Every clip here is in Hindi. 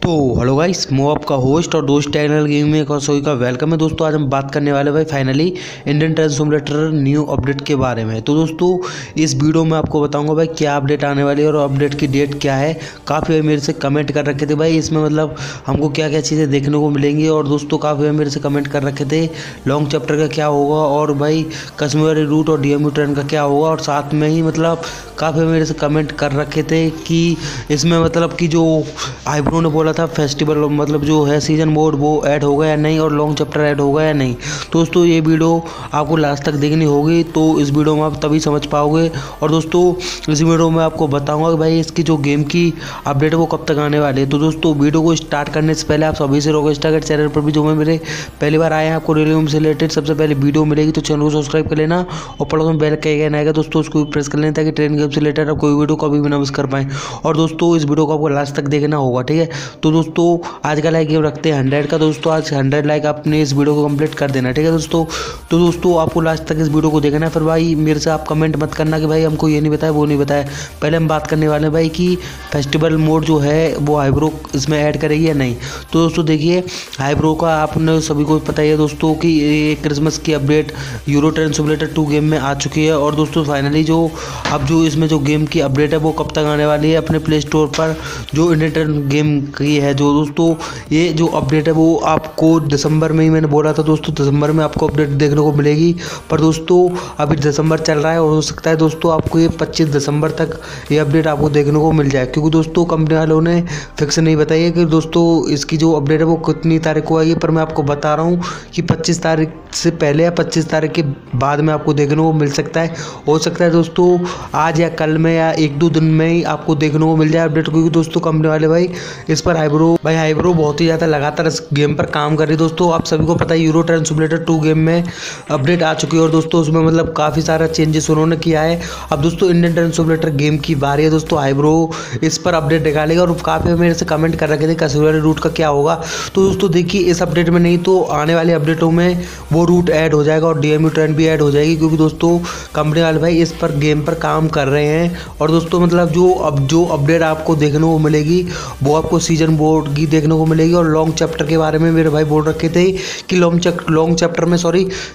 तो हेलो गाइस, मैं आपका होस्ट और दोस्त चैनल गेम में एक और सभी का वेलकम है। दोस्तों आज हम बात करने वाले भाई finally Indian train simulator new update के बारे में। तो दोस्तों इस वीडियो में आपको बताऊंगा भाई क्या अपडेट आने वाली है और अपडेट की डेट क्या है। काफ़ी भाई मेरे से कमेंट कर रखे थे भाई इसमें मतलब हमको क्या क्या चीज़ें देखने को मिलेंगी। और दोस्तों काफ़ी भाई मेरे से कमेंट कर रखे थे लॉन्ग चैप्टर का क्या होगा और भाई कश्मीरी रूट और डीएमयू ट्रेन का क्या होगा। और साथ में ही मतलब काफ़ी मेरे से कमेंट कर रखे थे कि इसमें मतलब कि जो आईब्रो ने बोला था फेस्टिवल मतलब जो है सीजन मोड वो ऐड होगा या नहीं और लॉन्ग चैप्टर ऐड होगा या नहीं। तो दोस्तों ये वीडियो आपको लास्ट तक देखनी होगी, तो इस वीडियो में आप तभी समझ पाओगे। और दोस्तों इस वीडियो में आपको बताऊंगा कि भाई इसकी जो गेम की अपडेट है वो कब तक आने वाली है। तो दोस्तों वीडियो को स्टार्ट करने से पहले आप सभी से रॉकस्टार के चैनल पर भी जो मैं मेरे पहली बार आए हैं आपको रेल गेम से रिलेटेड सबसे पहले वीडियो मिलेगी, तो चैनल को सब्सक्राइब कर लेना और पड़ोस में बेल का आइकन आएगा दोस्तों उसको भी प्रेस कर लेना ताकि ट्रेन गेम से रिलेटेड आप कोई वीडियो कभी भी ना मिस कर पाएँ। और दोस्तों इस वीडियो को आपको लास्ट तक देखना होगा, ठीक है। तो दोस्तों आज का लाइक गेम रखते हैं 100 का। दोस्तों आज 100 लाइक आपने इस वीडियो को कंप्लीट कर देना, ठीक है दोस्तों। तो दोस्तों आपको लास्ट तक इस वीडियो को देखना है। फिर भाई मेरे से आप कमेंट मत करना कि भाई हमको ये नहीं बताया वो नहीं बताया। पहले हम बात करने वाले हैं भाई कि फेस्टिवल मोड जो है वो आईब्रो इसमें ऐड करेगी या नहीं। तो दोस्तों देखिए आईब्रो का आपने सभी को पता ही है दोस्तों कि ये क्रिसमस की update Euro train simulator 2 game में आ चुकी है। और दोस्तों फाइनली जो अब जो इसमें जो गेम की अपडेट है वो कब तक आने वाली है अपने प्ले स्टोर पर जो इंडियन ट्रेन गेम की है। जो दोस्तों ये जो अपडेट है वो आपको दिसंबर में ही मैंने बोला था दोस्तों दिसंबर में आपको अपडेट देखने को मिलेगी। पर दोस्तों अभी दिसंबर चल रहा है और हो सकता है दोस्तों आपको ये 25 दिसंबर तक ये अपडेट आपको देखने को मिल जाए, क्योंकि दोस्तों कंपनी वालों ने फिक्स नहीं बताई है कि दोस्तों इसकी जो अपडेट है वो कितनी तारीख को आएगी। पर मैं आपको बता रहा हूँ कि 25 तारीख से पहले या 25 तारीख के बाद में आपको देखने को मिल सकता है। हो सकता है दोस्तों आज या कल में या 1-2 दिन में ही आपको देखने को मिल जाए अपडेट, क्योंकि दोस्तों कंपनी वाले भाई इस पर आईब्रो बहुत ही ज़्यादा लगातार इस गेम पर काम कर रही है। दोस्तों आप सभी को पता है यूरो ट्रेन सिमुलेटर 2 गेम में अपडेट आ चुकी है और दोस्तों उसमें मतलब काफ़ी सारा चेंजेस उन्होंने किया है। अब दोस्तों इंडियन ट्रेन सिमुलेटर गेम की बारी है दोस्तों, आईब्रो इस पर अपडेट निकालेगा। और काफ़ी मेरे से कमेंट कर रखे थे कश्मीरी रूट का क्या होगा। तो दोस्तों देखिए इस अपडेट में नहीं तो आने वाले अपडेटों में वो रूट ऐड हो जाएगा और डीएमयू ट्रेन भी ऐड हो जाएगी, क्योंकि दोस्तों कंपनी वाले भाई इस पर गेम पर काम कर रहे हैं। और दोस्तों मतलब जो अपडेट आपको देखने को मिलेगी वो आपको सीजन बोर्ड की देखने को मिलेगी। और लॉन्ग चैप्टर के बारे में मेरे भाई बोल रखे थे कि लॉन्ग चैप्टर में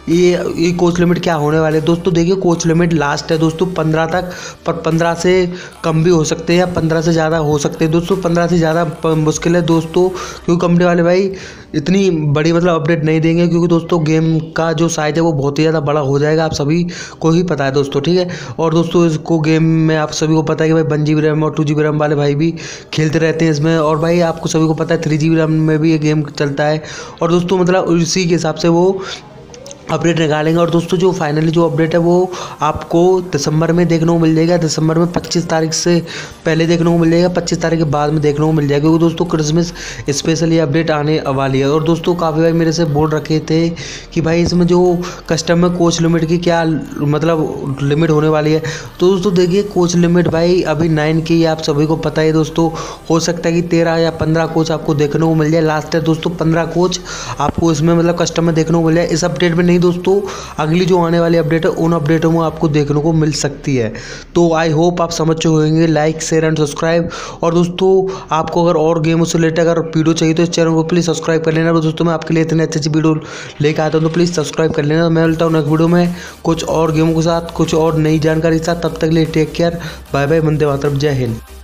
ये कोच लिमिट क्या होने वाले। दोस्तों देखिए कोच लिमिट लास्ट है दोस्तों 15 तक, पर 15 से कम भी हो सकते हैं या 15 से ज़्यादा हो सकते हैं दोस्तों। 15 से ज़्यादा मुश्किल है दोस्तों, क्योंकि कंपनी वाले भाई इतनी बड़ी मतलब अपडेट नहीं देंगे, क्योंकि दोस्तों गेम का जो साइज है वो बहुत ही ज़्यादा बड़ा हो जाएगा, आप सभी को ही पता है दोस्तों, ठीक है। और दोस्तों इसको गेम में आप सभी को पता है कि भाई 1 GB रैम और 2 GB रैम वाले भाई भी खेलते रहते हैं इसमें। और भाई आपको सभी को पता है 3 GB रैम में भी ये गेम चलता है। और दोस्तों मतलब उसी के हिसाब से वो अपडेट निकालेंगे। और दोस्तों जो फाइनली जो अपडेट है वो आपको दिसंबर में देखने को मिल जाएगा। दिसंबर में 25 तारीख से पहले देखने को मिल जाएगा, 25 तारीख के बाद में देखने को मिल जाएगा, क्योंकि दोस्तों क्रिसमस स्पेशल ये अपडेट आने वाली है। और दोस्तों काफ़ी भाई मेरे से बोल रखे थे कि भाई इसमें जो कस्टमर कोच लिमिट की क्या मतलब लिमिट होने वाली है। तो दोस्तों देखिए कोच लिमिट भाई अभी 9 की आप सभी को पता है दोस्तों। हो सकता है कि 13 या 15 कोच आपको देखने को मिल जाए। लास्ट है दोस्तों 15 कोच आपको इसमें मतलब कस्टमर देखने को मिल जाए इस अपडेट में। नहीं दोस्तों अगली जो आने वाली अपडेट है उन अपडेटों में आपको देखने को मिल सकती है। तो आई होप आप समझ चुके होंगे। Like share and subscribe. और दोस्तों आपको अगर और गेमों से रिलेटेड अगर वीडियो चाहिए तो इस चैनल को प्लीज़ सब्सक्राइब कर लेना। और दोस्तों मैं आपके लिए इतने अच्छी वीडियो लेकर आता हूँ तो प्लीज़ सब्सक्राइब कर लेना। मैं मिलता हूँ नेक्स्ट वीडियो में कुछ और गेमों के साथ कुछ और नई जानकारी के साथ। तब तक के लिए take care, bye bye, Vande Mataram, जय हिंद।